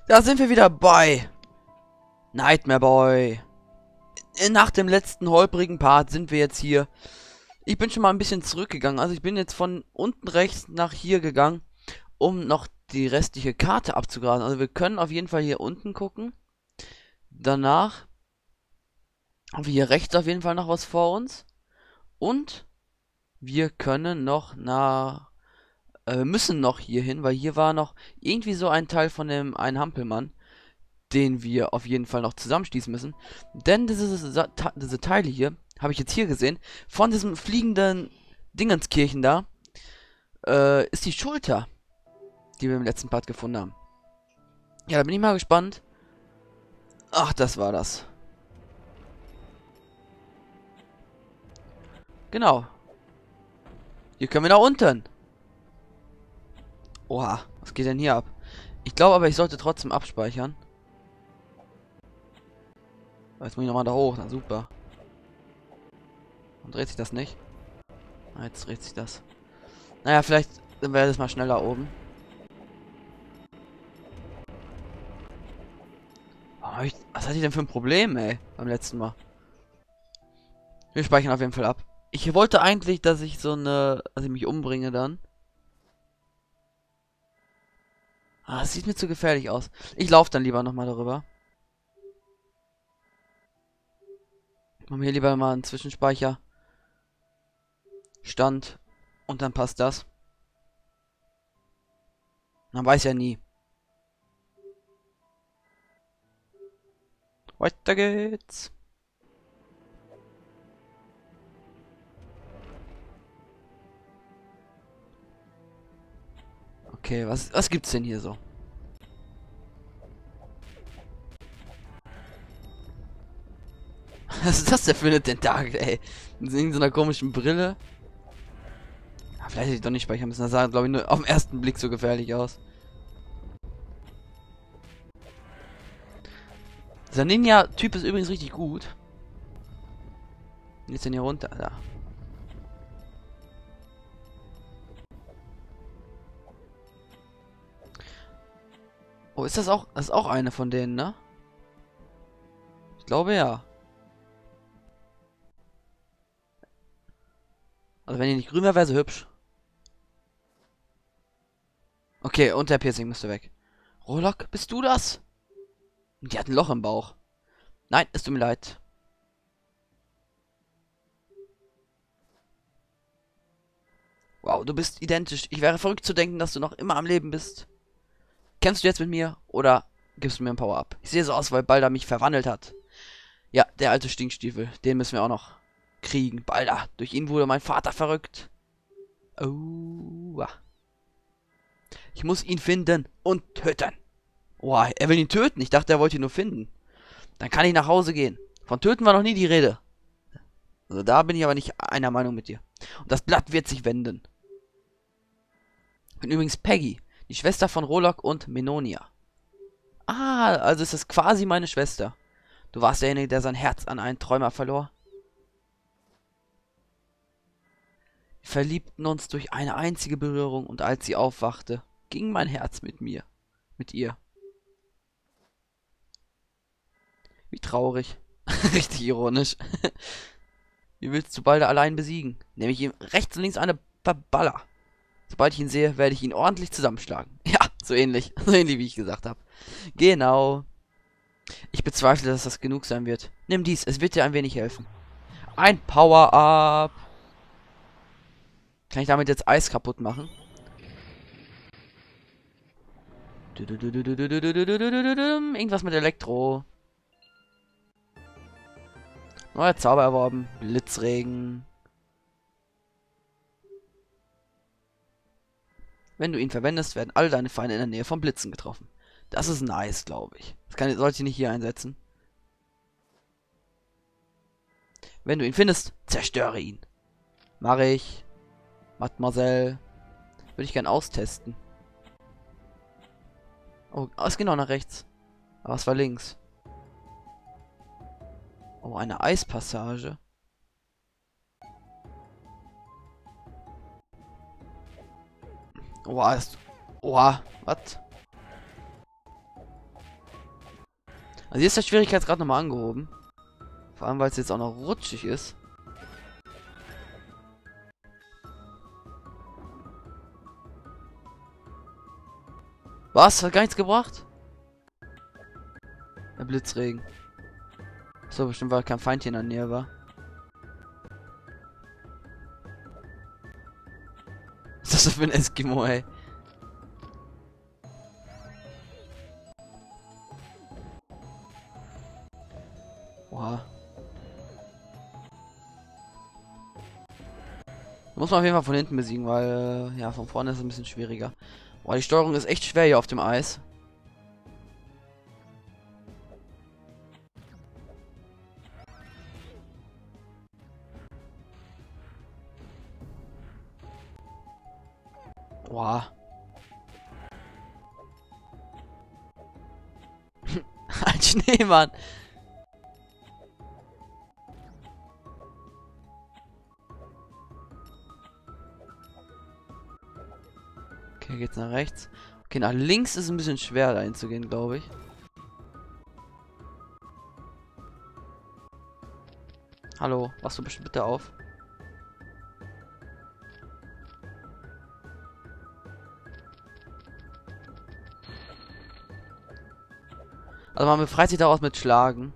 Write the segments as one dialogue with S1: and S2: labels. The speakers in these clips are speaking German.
S1: Da sind wir wieder bei Nightmare Boy. Nach dem letzten holprigen Part sind wir jetzt hier. Ich bin schon mal ein bisschen zurückgegangen. Also ich bin jetzt von unten rechts nach hier gegangen, um noch die restliche Karte abzugrasen. Also wir können auf jeden Fall hier unten gucken. Danach haben wir hier rechts auf jeden Fall noch was vor uns. Und wir können noch nach... wir müssen noch hier hin, weil hier war noch irgendwie so ein Teil von dem einen Hampelmann, den wir auf jeden Fall noch zusammenschließen müssen. Denn diese Teile hier, habe ich jetzt hier gesehen, von diesem fliegenden Dingenskirchen da, ist die Schulter, die wir im letzten Part gefunden haben. Ja, da bin ich mal gespannt. Ach, das war das. Genau. Hier können wir nach unten. Oha, was geht denn hier ab? Ich glaube aber, ich sollte trotzdem abspeichern. Jetzt muss ich nochmal da hoch, na super. Und dreht sich das nicht? Ah, jetzt dreht sich das. Naja, vielleicht wäre das mal schneller oben. Was hatte ich denn für ein Problem, ey? Beim letzten Mal. Wir speichern auf jeden Fall ab. Ich wollte eigentlich, dass ich dass ich mich umbringe dann. Ah, das sieht mir zu gefährlich aus. Ich laufe dann lieber nochmal darüber. Machen wir hier lieber mal einen Zwischenspeicher. Stand. Und dann passt das. Man weiß ja nie. Weiter geht's. Okay, was gibt's denn hier so? Was ist das denn für eine Tentakel, ey? In so einer komischen Brille. Ja, vielleicht hätte ich doch nicht speichern müssen. Das sah, glaube ich, nur auf den ersten Blick so gefährlich aus. Dieser Ninja-Typ ist übrigens richtig gut. Jetzt denn hier runter? Da. Oh, ist das auch? Das ist auch eine von denen, ne? Ich glaube ja. Also wenn die nicht grün wäre, wäre sie hübsch. Okay, und der Piercing müsste weg. Rolok, bist du das? Die hat ein Loch im Bauch. Nein, es tut mir leid. Wow, du bist identisch. Ich wäre verrückt zu denken, dass du noch immer am Leben bist. Kämpfst du jetzt mit mir oder gibst du mir ein Power-Up? Ich sehe so aus, weil Balder mich verwandelt hat. Ja, der alte Stinkstiefel. Den müssen wir auch noch kriegen. Balder. Durch ihn wurde mein Vater verrückt. Oh. Ich muss ihn finden und töten. Boah, er will ihn töten. Ich dachte, er wollte ihn nur finden. Dann kann ich nach Hause gehen. Von töten war noch nie die Rede. Also da bin ich aber nicht einer Meinung mit dir. Und das Blatt wird sich wenden. Ich bin übrigens Peggy, die Schwester von Rolok und Menonia. Ah, also ist das quasi meine Schwester. Du warst derjenige, der sein Herz an einen Träumer verlor. Wir verliebten uns durch eine einzige Berührung und als sie aufwachte, ging mein Herz mit ihr. Wie traurig. Richtig ironisch. Wie willst du Balder allein besiegen? Nehme ich ihm rechts und links eine Baller. Sobald ich ihn sehe, werde ich ihn ordentlich zusammenschlagen. Ja, so ähnlich. So ähnlich, wie ich gesagt habe. Genau. Ich bezweifle, dass das genug sein wird. Nimm dies, es wird dir ein wenig helfen. Ein Power-Up. Kann ich damit jetzt Eis kaputt machen? Irgendwas mit Elektro. Neuer Zauber erworben. Blitzregen. Wenn du ihn verwendest, werden all deine Feinde in der Nähe von Blitzen getroffen. Das ist nice, glaube ich. Sollte ich nicht hier einsetzen. Wenn du ihn findest, zerstöre ihn. Mache ich. Mademoiselle. Würde ich gern austesten. Oh, es geht noch nach rechts. Aber es war links. Oh, eine Eispassage. Oha, ist... Oha, was? Also hier ist der Schwierigkeitsgrad nochmal angehoben. Vor allem, weil es jetzt auch noch rutschig ist. Was? Hat gar nichts gebracht? Der Blitzregen. So, bestimmt, weil kein Feind hier in der Nähe war. Was ist das für ein Eskimo, ey? Oha. Muss man auf jeden Fall von hinten besiegen, weil, ja, von vorne ist es ein bisschen schwieriger. Boah, die Steuerung ist echt schwer hier auf dem Eis. Boah. Ein Schneemann. Okay, geht's nach rechts. Okay, nach links ist ein bisschen schwer da hinzugehen, glaube ich. Hallo, machst du bestimmt bitte auf? Also man befreit sich daraus mit Schlagen.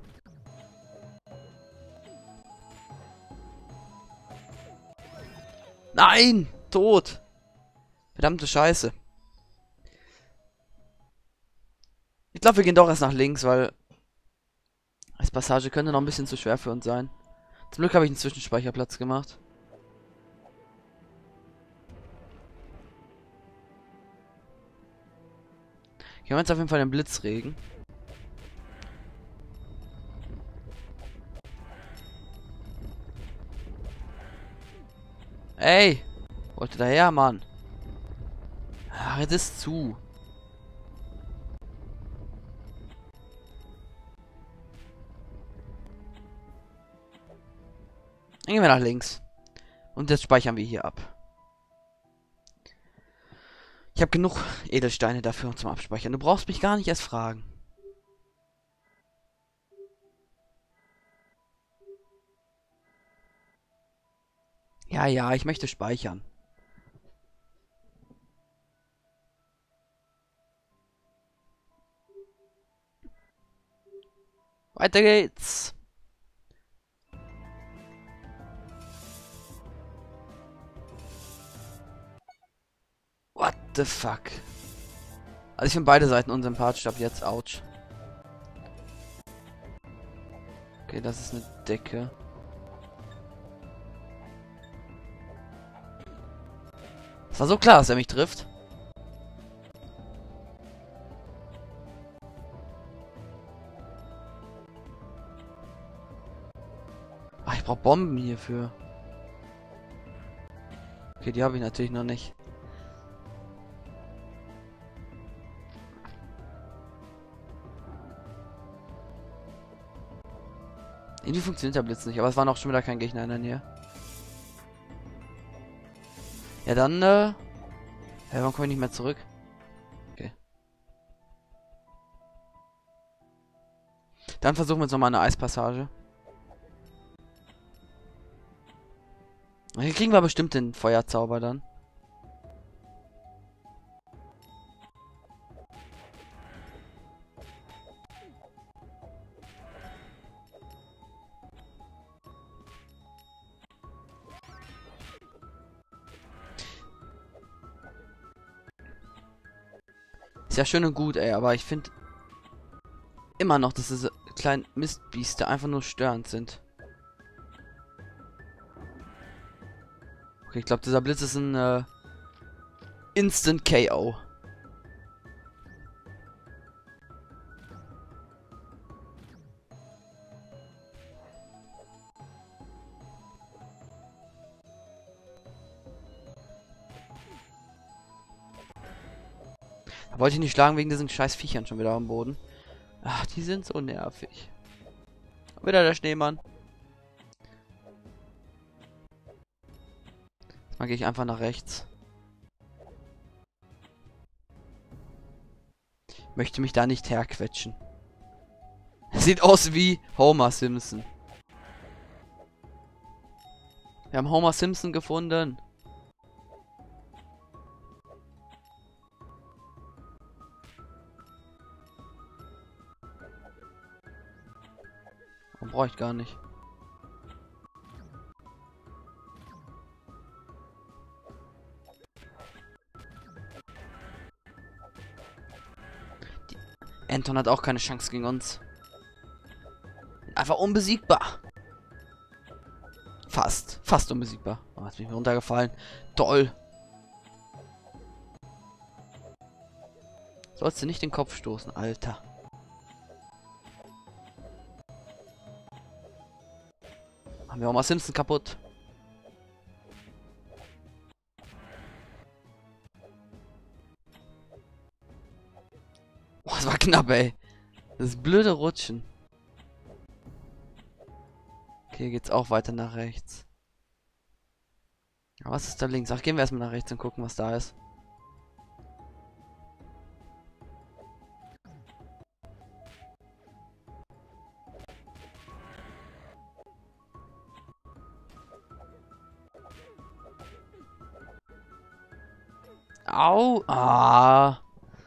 S1: Nein! Tot! Verdammte Scheiße. Ich glaube, wir gehen doch erst nach links, weil als Passage könnte noch ein bisschen zu schwer für uns sein. Zum Glück habe ich einen Zwischenspeicherplatz gemacht. Hier haben wir jetzt auf jeden Fall den Blitzregen. Ey! Wollte daher, Mann. Ach, jetzt ist zu. Dann gehen wir nach links. Und jetzt speichern wir hier ab. Ich habe genug Edelsteine dafür zum Abspeichern. Du brauchst mich gar nicht erst fragen. Ja, ja, ich möchte speichern. Weiter geht's. What the fuck? Also ich finde beide Seiten unsympathisch ab jetzt. Autsch. Okay, das ist eine Decke. Es war so klar, dass er mich trifft. Ach, ich brauche Bomben hierfür. Okay, die habe ich natürlich noch nicht. Irgendwie funktioniert der Blitz nicht, aber es war noch schon wieder kein Gegner in der Nähe. Ja, dann, warum komme ich nicht mehr zurück? Okay. Dann versuchen wir jetzt nochmal eine Eispassage. Hier kriegen wir bestimmt den Feuerzauber dann. Ist ja schön und gut, ey, aber ich finde immer noch, dass diese kleinen Mistbieste einfach nur störend sind. Okay, ich glaube, dieser Blitz ist ein Instant KO. Da wollte ich nicht schlagen wegen diesen scheiß Viechern schon wieder am Boden. Ach, die sind so nervig. Wieder der Schneemann. Jetzt gehe ich einfach nach rechts. Möchte mich da nicht herquetschen. Sieht aus wie Homer Simpson. Wir haben Homer Simpson gefunden. Brauche ich gar nicht. Anton hat auch keine Chance gegen uns. Einfach unbesiegbar. Fast unbesiegbar. Oh, jetzt bin ich mir runtergefallen. Toll. Sollst du nicht den Kopf stoßen, Alter. Haben wir auch mal Simpson kaputt. Boah, das war knapp, ey. Das blöde Rutschen. Okay, geht's auch weiter nach rechts. Aber was ist da links? Ach, gehen wir erstmal nach rechts und gucken, was da ist. Au! Ah!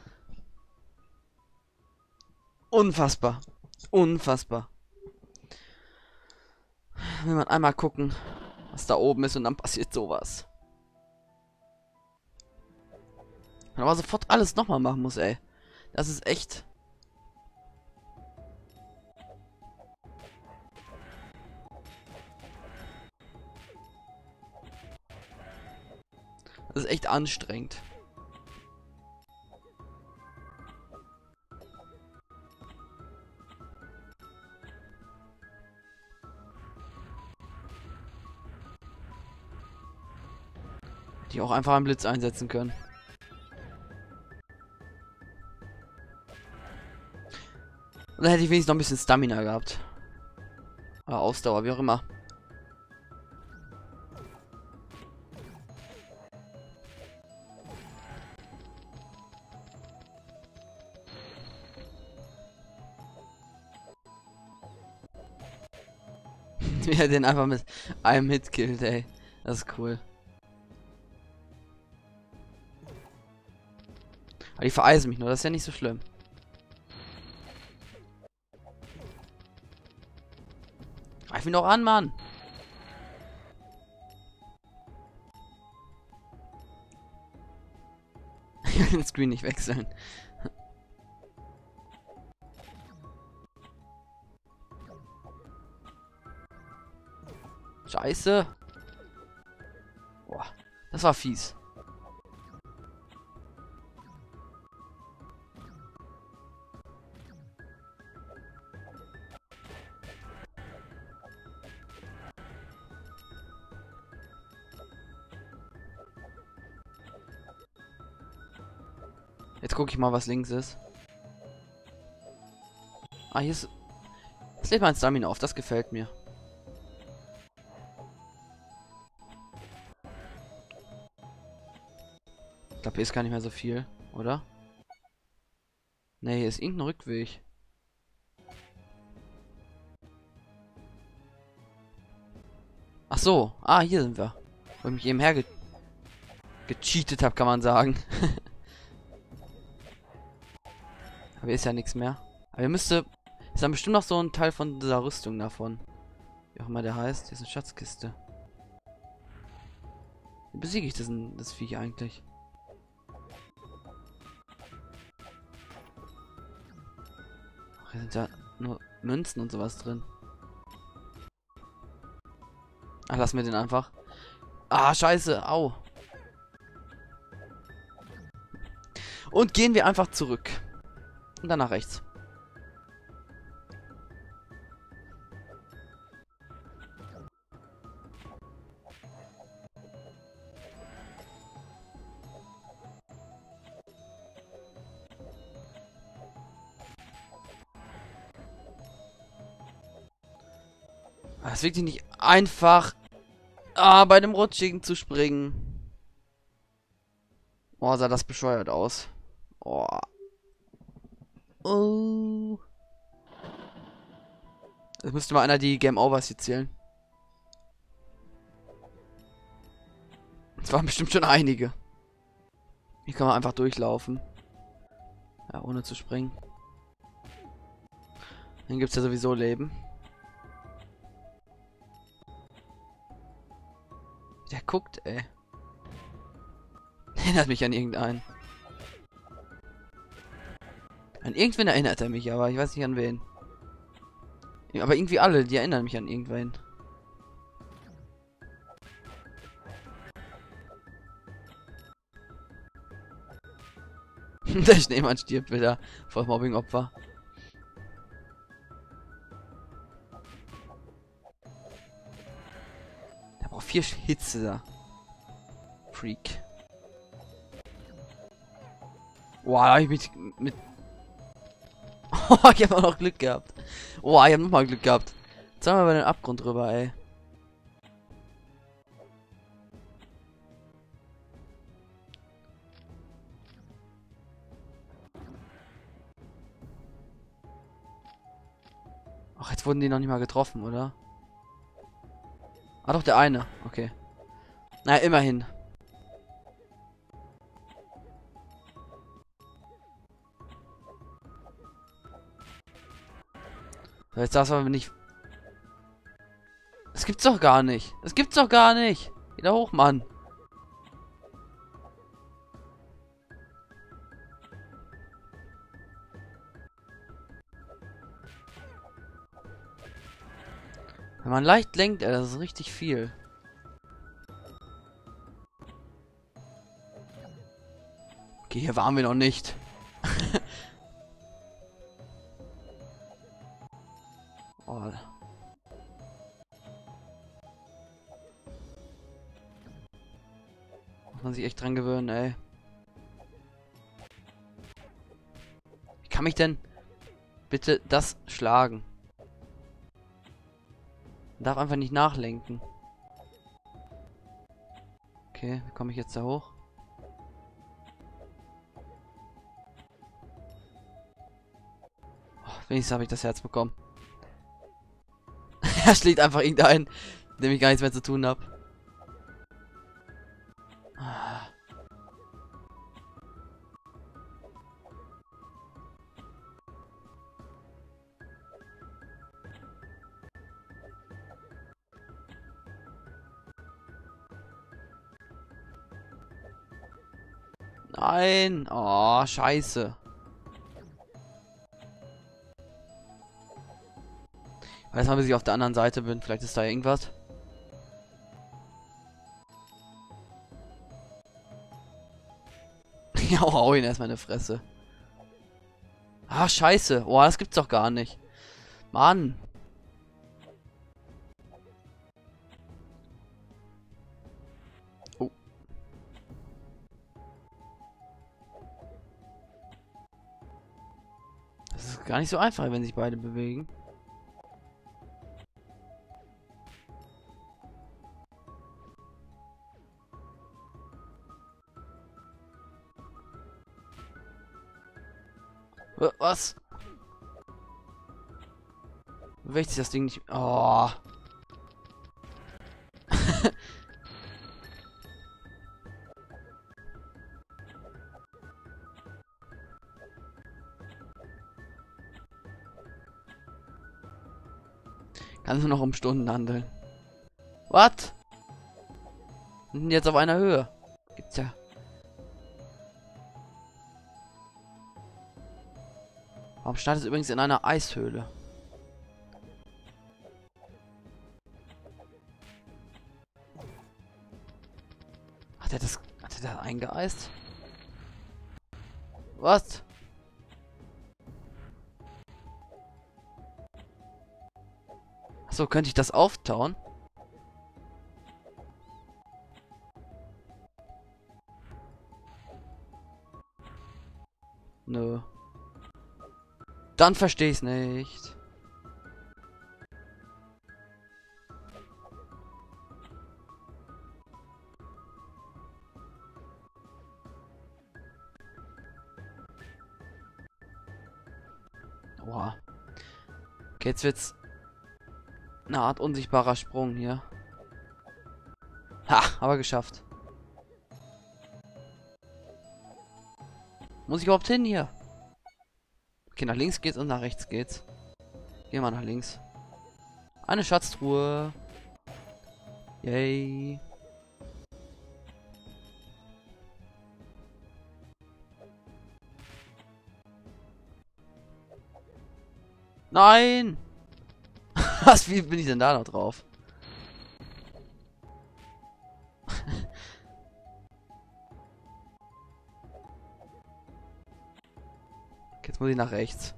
S1: Unfassbar. Unfassbar. Will man einmal gucken, was da oben ist und dann passiert sowas. Man aber sofort alles nochmal machen muss, ey. Das ist echt. Das ist echt anstrengend. Die auch einfach einen Blitz einsetzen können. Und dann hätte ich wenigstens noch ein bisschen Stamina gehabt. Oder Ausdauer, wie auch immer. Wie er den einfach mit einem Hit killt, ey. Das ist cool. Aber die vereisen mich nur, das ist ja nicht so schlimm. Greif ihn doch an, Mann. Ich will den Screen nicht wechseln. Scheiße. Boah, das war fies. Jetzt gucke ich mal, was links ist. Ah, hier ist... Jetzt lädt mein Stamina auf, das gefällt mir. Ich glaube, hier ist gar nicht mehr so viel, oder? Ne, hier ist irgendein Rückweg. Ach so, ah, hier sind wir. Wo ich mich eben gecheatet habe, kann man sagen. Aber hier ist ja nichts mehr. Aber hier müsste... Ist dann bestimmt noch so ein Teil von dieser Rüstung davon. Wie auch immer der heißt. Hier ist eine Schatzkiste. Wie besiege ich das Viech eigentlich? Ach, hier sind ja nur Münzen und sowas drin. Ach, lassen wir den einfach. Ah, scheiße. Au. Und gehen wir einfach zurück. Und dann nach rechts. Es ist wirklich nicht einfach, bei dem Rutschigen zu springen. Oh, sah das bescheuert aus. Oh. Oh. Es müsste mal einer die Game Overs hier zählen. Es waren bestimmt schon einige. Hier kann man einfach durchlaufen. Ja, ohne zu springen. Dann gibt es ja sowieso Leben. Der guckt, ey. Erinnert mich an irgendeinen. An irgendwen erinnert er mich, aber ich weiß nicht an wen. Ja, aber irgendwie alle, die erinnern mich an irgendwen. Der Schneemann stirbt wieder vor Mobbing-Opfer. Der braucht 4 Hitze da. Freak. Boah, da hab ich mich mit... Oh, ich hab auch noch Glück gehabt. Oh, ich hab nochmal Glück gehabt. Jetzt haben wir über den Abgrund drüber, ey. Ach, jetzt wurden die noch nicht mal getroffen, oder? Ah, doch, der eine. Okay. Naja, immerhin. So, jetzt darfst du aber nicht... Das gibt's doch gar nicht. Das gibt's doch gar nicht. Wieder hoch, Mann. Wenn man leicht lenkt, das ist richtig viel. Okay, hier waren wir noch nicht. Oh. Muss man sich echt dran gewöhnen, ey. Wie kann mich denn bitte das schlagen? Man darf einfach nicht nachlenken. Okay, wie komme ich jetzt da hoch? Oh, wenigstens habe ich das Herz bekommen. Er schlägt einfach irgendeinen, mit dem ich gar nichts mehr zu tun habe. Nein! Oh, scheiße. Weiß mal, bis ich auf der anderen Seite bin. Vielleicht ist da irgendwas. Ja, hau ihn erstmal in die Fresse. Ah, scheiße. Oh, das gibt's doch gar nicht. Mann. Oh. Das ist gar nicht so einfach, wenn sich beide bewegen. Was? Bewegt sich das Ding nicht? Oh. Kann nur noch um Stunden handeln. Was? Sind jetzt auf einer Höhe? Gibt's ja. Warum startet es übrigens in einer Eishöhle? Hat er das eingeeist? Was? Achso, könnte ich das auftauen? Nö. Dann verstehe ich es nicht. Oha. Okay, jetzt wird's Eine Art unsichtbarer Sprung hier. Ha, aber geschafft. Muss ich überhaupt hin hier? Okay, nach links geht's und nach rechts geht's. Gehen wir nach links. Eine Schatztruhe. Yay. Nein! Was, wie bin ich denn da noch drauf? Okay, jetzt muss ich nach rechts.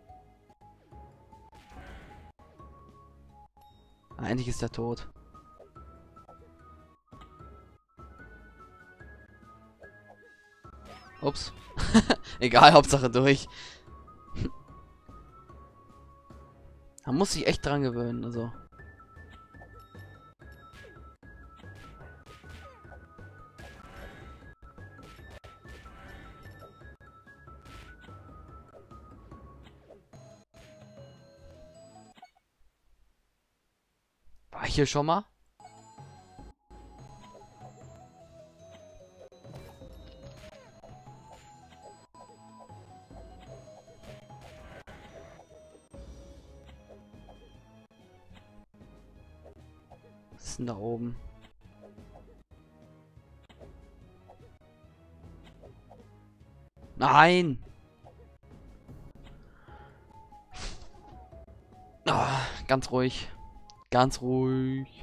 S1: Ah, endlich ist er tot. Ups. Egal, Hauptsache durch. Man muss sich echt dran gewöhnen, also. War ich hier schon mal? Was ist denn da oben? Nein! Ah, ganz ruhig. Ganz ruhig.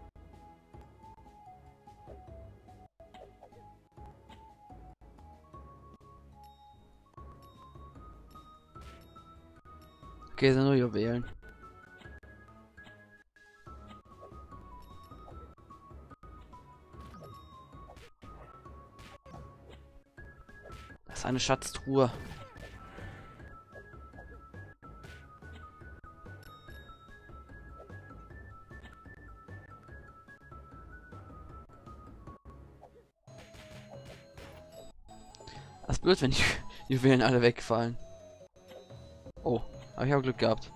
S1: Okay, sind nur Juwelen. Das ist eine Schatztruhe. Das ist blöd, wenn die Juwelen alle wegfallen. Oh, aber ich habe Glück gehabt.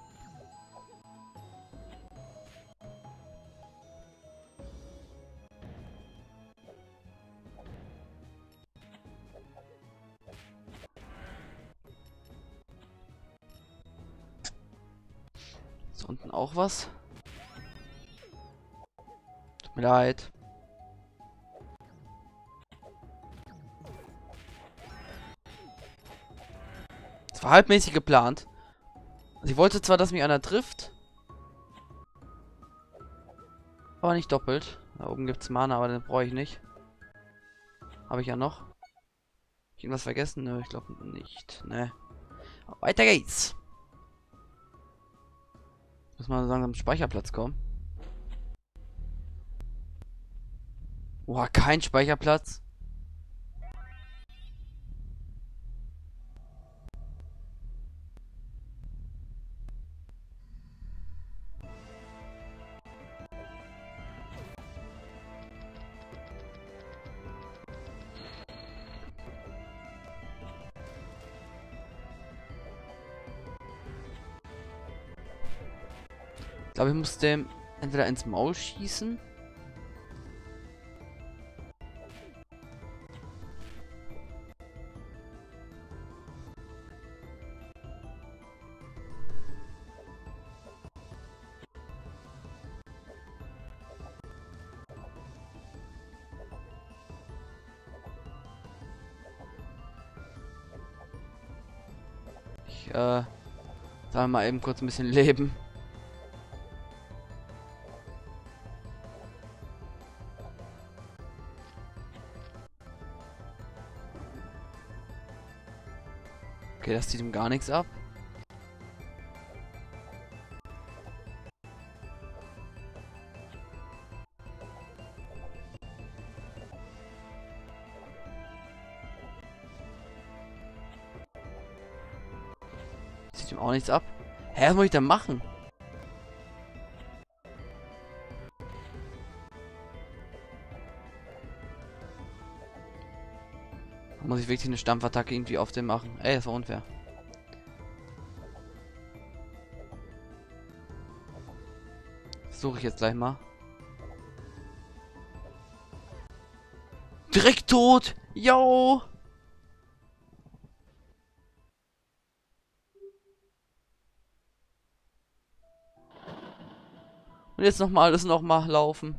S1: Ist unten auch was? Tut mir leid. Das war halbmäßig geplant. Also ich wollte zwar, dass mich einer trifft. Aber nicht doppelt. Da oben gibt es Mana, aber den brauche ich nicht. Habe ich ja noch. Hab ich irgendwas vergessen? Nö, ich glaube nicht. Ne. Weiter geht's. Muss man langsam zum Speicherplatz kommen. Boah, kein Speicherplatz. Ich glaube, ich muss dem entweder ins Maul schießen. Ich, sagen wir mal eben kurz ein bisschen leben. Okay, das zieht ihm gar nichts ab. Zieht ihm auch nichts ab. Hä, was muss ich denn machen? Muss ich wirklich eine Stampfattacke irgendwie auf den machen? Ey, das war unfair. Suche ich jetzt gleich mal. Direkt tot! Yo! Und jetzt nochmal alles nochmal laufen.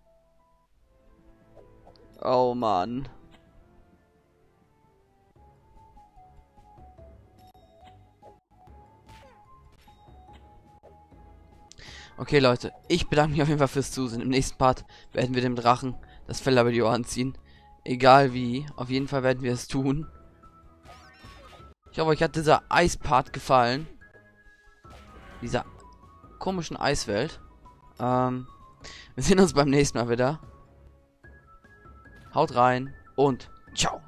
S1: Oh Mann. Okay, Leute, ich bedanke mich auf jeden Fall fürs Zusehen. Im nächsten Part werden wir dem Drachen das Fell über die Ohren ziehen. Egal wie, auf jeden Fall werden wir es tun. Ich hoffe, euch hat dieser Eispart gefallen. Dieser komischen Eiswelt. Wir sehen uns beim nächsten Mal wieder. Haut rein und ciao.